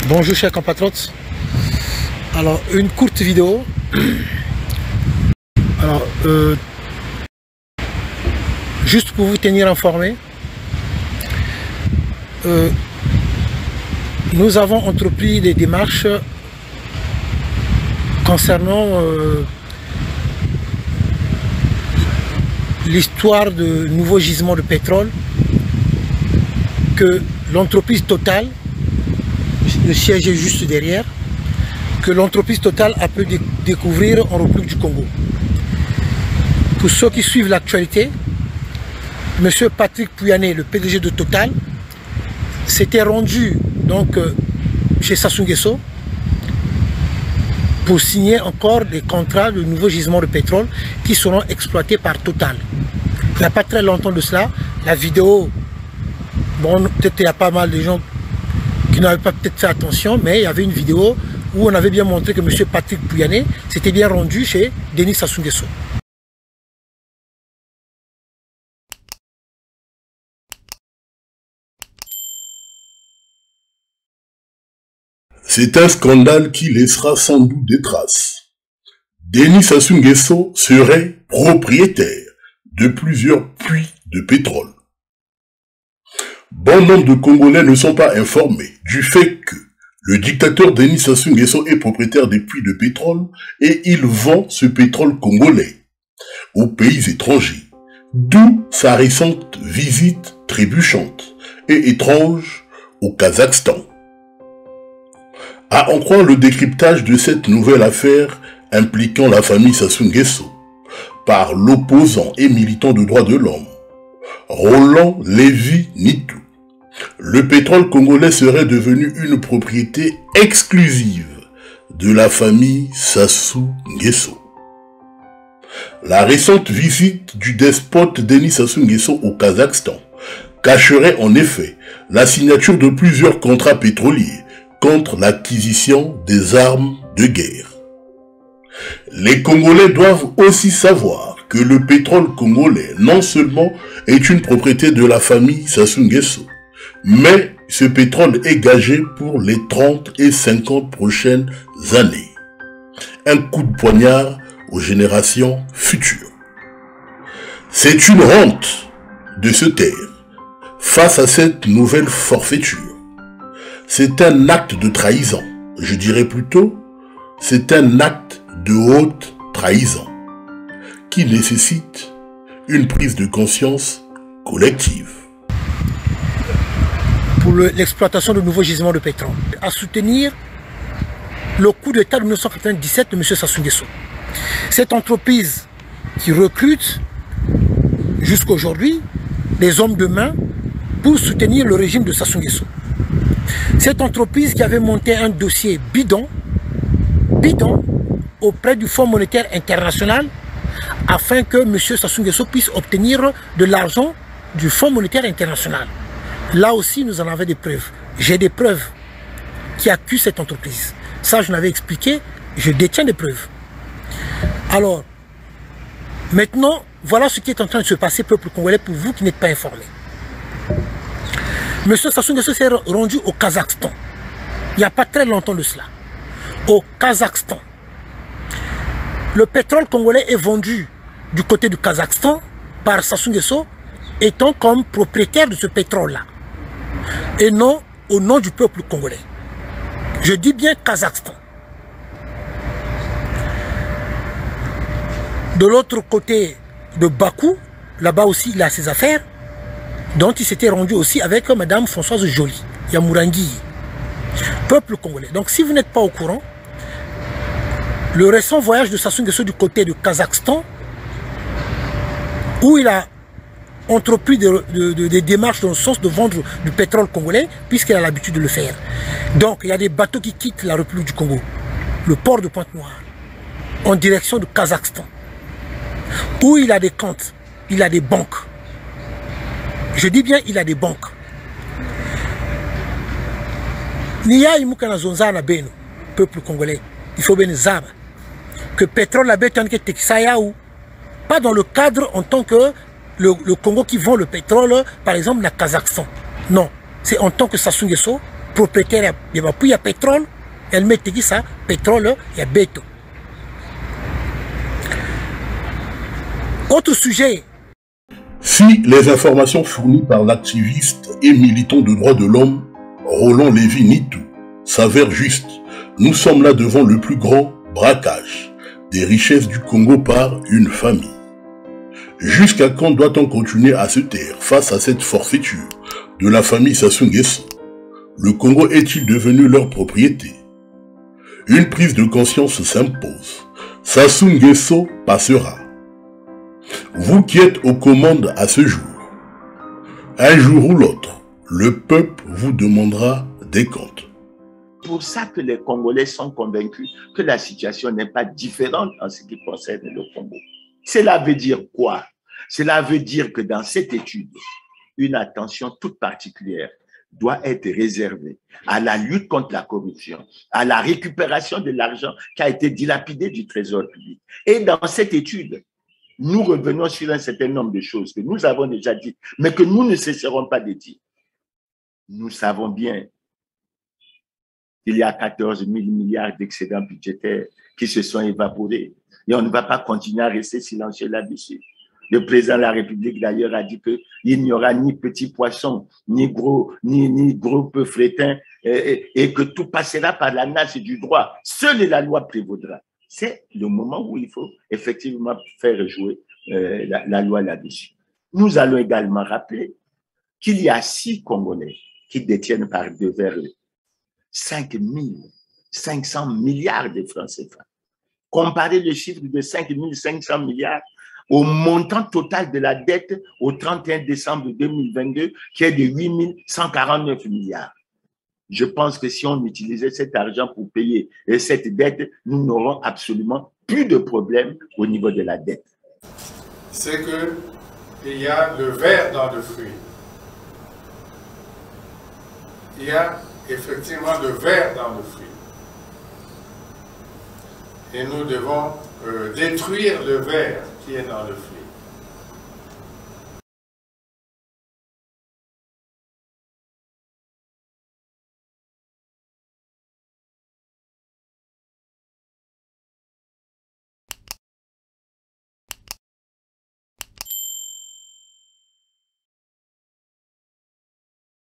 Bonjour chers compatriotes. Alors une courte vidéo. Alors juste pour vous tenir informé, nous avons entrepris des démarches concernant l'histoire de nouveaux gisements de pétrole que l'entreprise Total, le siège est juste derrière, que l'entreprise Total a pu découvrir en République du Congo. Pour ceux qui suivent l'actualité, M. Patrick Pouyanné, le PDG de Total, s'était rendu donc chez Sassou Nguesso pour signer encore des contrats de nouveaux gisements de pétrole qui seront exploités par Total. Il n'y a pas très longtemps de cela, la vidéo, bon, peut-être il y a pas mal de gens qui n'avaient pas peut-être fait attention, mais il y avait une vidéo où on avait bien montré que M. Patrick Pouyanné s'était bien rendu chez Denis Sassou Nguesso. C'est un scandale qui laissera sans doute des traces. Denis Sassou Nguesso serait propriétaire de plusieurs puits de pétrole. Bon nombre de Congolais ne sont pas informés du fait que le dictateur Denis Sassou Nguesso est propriétaire des puits de pétrole et il vend ce pétrole congolais aux pays étrangers, d'où sa récente visite trébuchante et étrange au Kazakhstan. À en croire le décryptage de cette nouvelle affaire impliquant la famille Sassou Nguesso par l'opposant et militant de droits de l'homme, Roland Lévy-Nitou, le pétrole congolais serait devenu une propriété exclusive de la famille Sassou Nguesso. La récente visite du despote Denis Sassou Nguesso au Kazakhstan cacherait en effet la signature de plusieurs contrats pétroliers contre l'acquisition des armes de guerre. Les Congolais doivent aussi savoir que le pétrole congolais non seulement est une propriété de la famille Sassou Nguesso, mais ce pétrole est gagé pour les 30 et 50 prochaines années. Un coup de poignard aux générations futures. C'est une honte de se taire face à cette nouvelle forfaiture. C'est un acte de trahison. Je dirais plutôt, c'est un acte de haute trahison qui nécessite une prise de conscience collective. Pour l'exploitation de nouveaux gisements de pétrole, à soutenir le coup d'État de 1997 de M. Sassou Nguesso. Cette entreprise qui recrute jusqu'à aujourd'hui des hommes de main pour soutenir le régime de Sassou Nguesso. Cette entreprise qui avait monté un dossier bidon auprès du Fonds monétaire international afin que M. Sassou Nguesso puisse obtenir de l'argent du Fonds monétaire international. Là aussi, nous en avons des preuves. J'ai des preuves qui accusent cette entreprise. Ça, je l'avais expliqué, je détiens des preuves. Alors, maintenant, voilà ce qui est en train de se passer, peuple congolais, pour vous qui n'êtes pas informés. M. Sassou Nguesso s'est rendu au Kazakhstan. Il n'y a pas très longtemps de cela. Au Kazakhstan. Le pétrole congolais est vendu du côté du Kazakhstan par Sassou Nguesso étant comme propriétaire de ce pétrole-là. Et non au nom du peuple congolais. Je dis bien Kazakhstan. De l'autre côté de Bakou, là-bas aussi il a ses affaires, dont il s'était rendu aussi avec Madame Françoise Joly, Yamourangi, peuple congolais. Donc si vous n'êtes pas au courant, le récent voyage de Sassou Nguesso du côté du Kazakhstan, où il a entrepris des démarches dans le sens de vendre du pétrole congolais, puisqu'il a l'habitude de le faire. Donc il y a des bateaux qui quittent la République du Congo, le port de Pointe-Noire, en direction du Kazakhstan, où il a des comptes, il a des banques. Je dis bien, il a des banques. Nia imukana zonza na beno, peuple congolais, il faut bien zaba que pétrole la bête que texaya ou pas dans le cadre en tant que le Congo qui vend le pétrole, par exemple, le Kazakhstan. Non, c'est en tant que Sassou Nguesso propriétaire ya bapui ya pétrole elle metekisa pétrole ya beto. Autre sujet. Si les informations fournies par l'activiste et militant de droits de l'homme Roland Lévy-Nitou s'avèrent justes, nous sommes là devant le plus grand braquage des richesses du Congo par une famille. Jusqu'à quand doit-on continuer à se taire face à cette forfaiture de la famille Sassou Nguesso? Le Congo est-il devenu leur propriété? Une prise de conscience s'impose. Sassou Nguesso passera. Vous qui êtes aux commandes à ce jour, un jour ou l'autre, le peuple vous demandera des comptes. C'est pour ça que les Congolais sont convaincus que la situation n'est pas différente en ce qui concerne le Congo. Cela veut dire quoi? Cela veut dire que dans cette étude, une attention toute particulière doit être réservée à la lutte contre la corruption, à la récupération de l'argent qui a été dilapidé du trésor public. Et dans cette étude, nous revenons sur un certain nombre de choses que nous avons déjà dites, mais que nous ne cesserons pas de dire. Nous savons bien qu'il y a 14 000 milliards d'excédents budgétaires qui se sont évaporés. Et on ne va pas continuer à rester silencieux là-dessus. Le président de la République, d'ailleurs, a dit qu'il n'y aura ni petits poissons, ni gros peu frétins, et que tout passera par la nage du droit. Seule la loi prévaudra. C'est le moment où il faut effectivement faire jouer la loi là-dessus. Nous allons également rappeler qu'il y a 6 Congolais qui détiennent par devers 5 500 milliards de francs CFA. Comparez le chiffre de 5 500 milliards au montant total de la dette au 31 décembre 2022, qui est de 8 149 milliards. Je pense que si on utilisait cet argent pour payer cette dette, nous n'aurons absolument plus de problème au niveau de la dette. C'est qu'il y a le ver dans le fruit. Il y a effectivement le ver dans le fruit. Et nous devons détruire le ver qui est dans le fruit.